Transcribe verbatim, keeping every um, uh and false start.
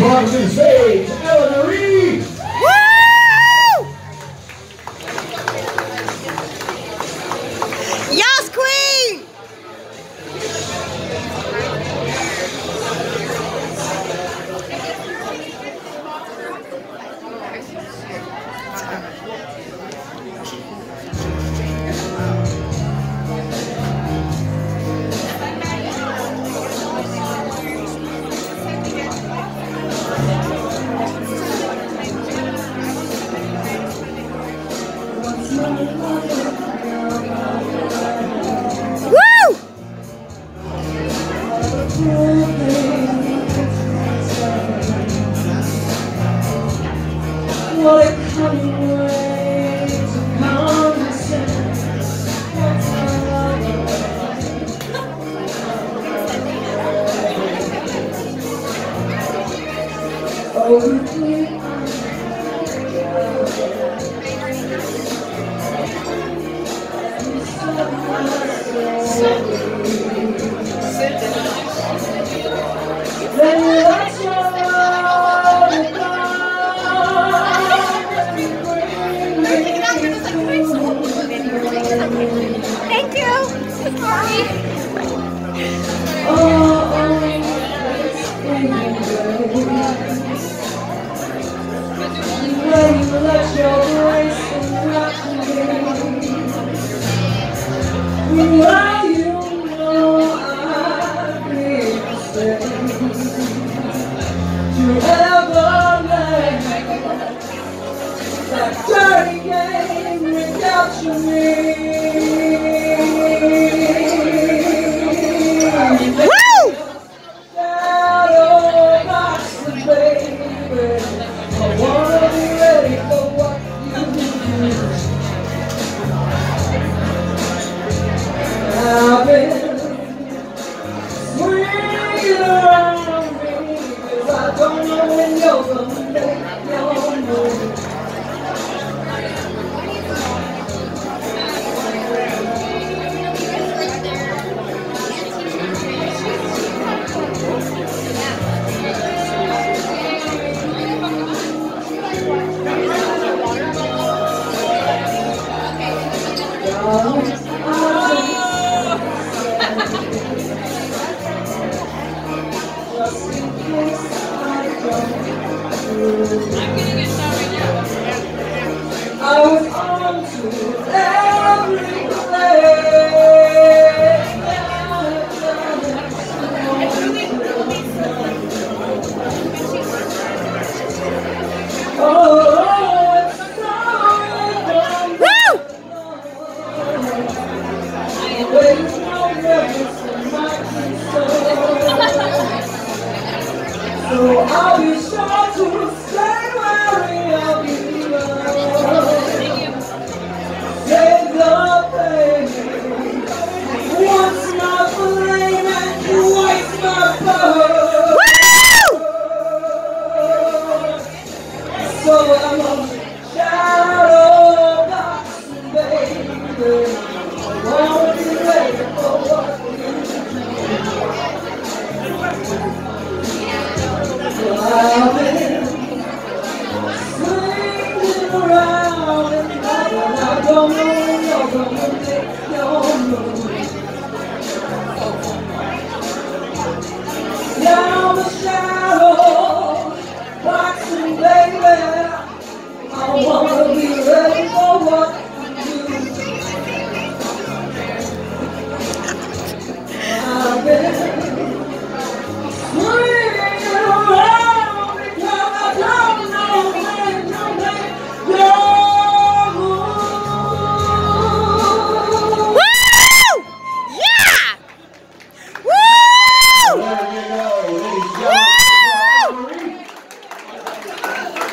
Boxing stage, Eleanor Reed. Woo! Yes, Queen! Woo! What a cunning way to condescend. Oh, you please. Thank you. Sorry. When you let your grace enwrap me, well, you know I'd be the same to ever let that dirty game recapture me. Woo! Shadow boxing, baby, I wanna be ready for what you do. I've been swinging around me, 'cause I don't know when you're gonna make your move. Just in case I don't I'm getting a shot right now. I was on to every play. Oh, it's so Woo! there's no reference in my soul. So I'll be sure.